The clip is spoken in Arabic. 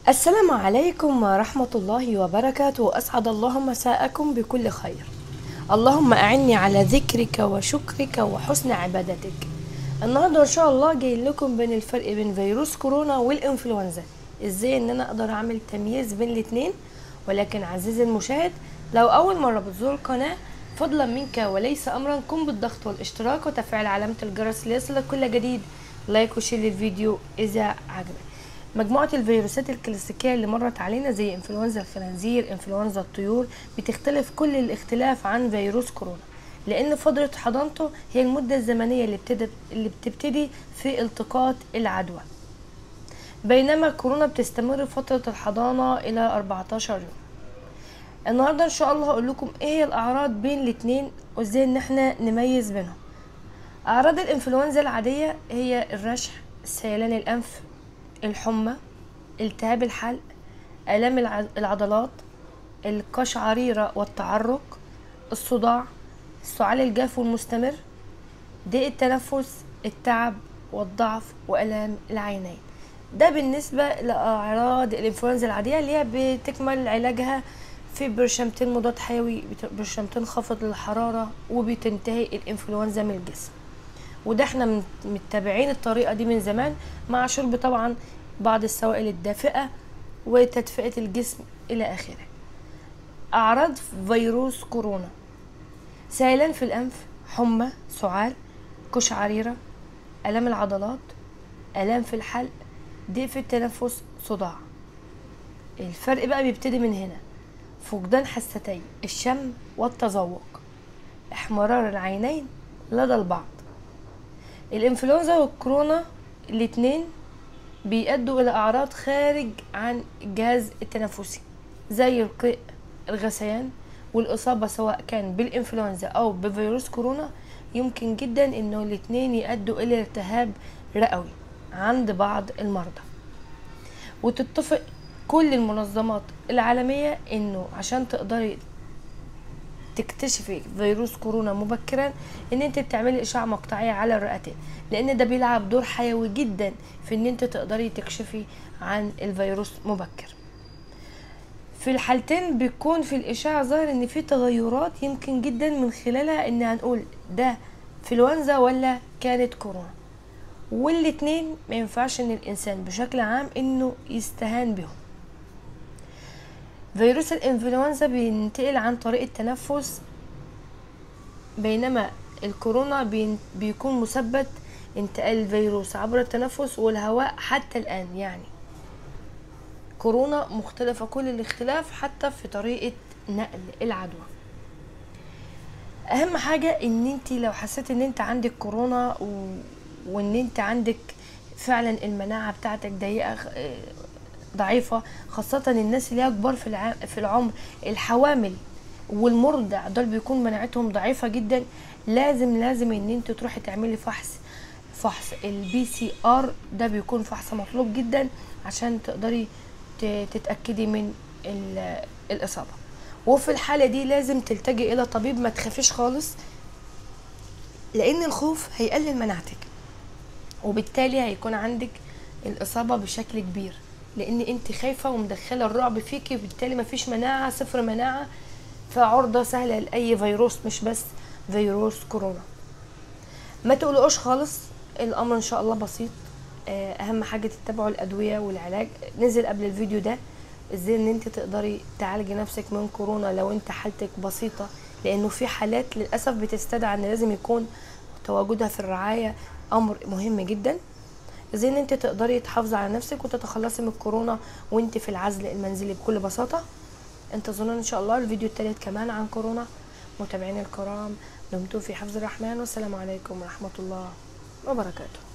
السلام عليكم ورحمة الله وبركاته. أسعد الله مساءكم بكل خير. اللهم أعني على ذكرك وشكرك وحسن عبادتك. النهاردة إن شاء الله جاي لكم بين الفرق بين فيروس كورونا والإنفلونزا، إزاي إن أنا أقدر أعمل تمييز بين الاتنين. ولكن عزيزي المشاهد، لو أول مرة بتزور القناة فضلا منك وليس أمرا، قم بالضغط والاشتراك وتفعيل علامة الجرس ليصلك كل جديد. لايك وشير للفيديو إذا عجبك. مجموعة الفيروسات الكلاسيكية اللي مرت علينا زي انفلونزا الخنازير، انفلونزا الطيور، بتختلف كل الاختلاف عن فيروس كورونا، لأن فترة حضانته هي المدة الزمنية اللي بتبتدي في التقاط العدوى، بينما كورونا بتستمر فترة الحضانة إلى 14 يوم. النهاردة إن شاء الله هقول لكم إيه هي الأعراض بين الاتنين وإزاي إن احنا نميز بينهم. أعراض الانفلونزا العادية هي الرشح، سيلان الأنف، الحمى، التهاب الحلق، آلام العضلات، القشعريرة والتعرق، الصداع، السعال الجاف والمستمر، ضيق التنفس، التعب والضعف وآلام العينين. ده بالنسبة لأعراض الإنفلونزا العادية اللي هي بتكمل علاجها في برشامتين مضاد حيوي، برشامتين خافض للحرارة، وبتنتهي الإنفلونزا من الجسم. وده احنا متابعين الطريقة دي من زمان، مع شرب طبعا بعض السوائل الدافئة وتدفئة الجسم إلى آخره. أعراض فيروس كورونا: سيلان في الأنف، حمى، سعال، قشعريرة، آلام العضلات، آلام في الحلق، ضيق في التنفس، صداع. الفرق بقى بيبتدي من هنا: فقدان حستي الشم والتذوق، احمرار العينين لدى البعض. الانفلونزا والكورونا الاتنين بيؤدوا الى اعراض خارج عن الجهاز التنفسي زي القيء، الغثيان، والاصابه سواء كان بالانفلونزا او بفيروس كورونا يمكن جدا انه الاتنين يؤدوا الى التهاب رئوي عند بعض المرضى. وتتفق كل المنظمات العالميه انه عشان تقدري تكتشفي فيروس كورونا مبكرا ان انت بتعملي اشعه مقطعيه على الرئتين، لان ده بيلعب دور حيوي جدا في ان انت تقدري تكشفي عن الفيروس مبكر. في الحالتين بيكون في الاشعه ظاهر ان في تغيرات يمكن جدا من خلالها ان هنقول ده انفلونزا ولا كانت كورونا، والاتنين ما ينفعش ان الانسان بشكل عام انه يستهان بهم. فيروس الانفلونزا بينتقل عن طريق التنفس، بينما الكورونا بيكون مثبت انتقال الفيروس عبر التنفس والهواء حتى الآن. يعني كورونا مختلفة كل الاختلاف حتى في طريقة نقل العدوى. اهم حاجة ان انت لو حسيت ان انت عندك كورونا وان انت عندك فعلا المناعة بتاعتك ضعيفة، خاصة الناس اللي هي كبار في العمر، الحوامل والمرضع، دول بيكون مناعتهم ضعيفة جدا. لازم ان انت تروحي تعملي فحص الPCR. ده بيكون فحص مطلوب جدا عشان تقدري تتأكدي من الإصابة. وفي الحالة دي لازم تلتجي إلى طبيب، ما تخافيش خالص، لأن الخوف هيقلل مناعتك وبالتالي هيكون عندك الإصابة بشكل كبير، لان انت خايفه ومدخله الرعب فيكي، وبالتالي مفيش مناعه، صفر مناعه، فعرضه سهله لاي فيروس مش بس فيروس كورونا. ما تقلقوش خالص، الامر ان شاء الله بسيط. اهم حاجه تتبعوا الادويه والعلاج. نزل قبل الفيديو ده ازاي ان انت تقدري تعالجي نفسك من كورونا لو انت حالتك بسيطه، لانه في حالات للاسف بتستدعي ان لازم يكون تواجدها في الرعايه، امر مهم جدا. ازاي ان انت تقدري تحافظي على نفسك وتتخلصي من الكورونا وانت في العزل المنزلي بكل بساطه. انتظرونا ان شاء الله الفيديو الثالث كمان عن كورونا. متابعيني الكرام، دمتم في حفظ الرحمن، والسلام عليكم ورحمه الله وبركاته.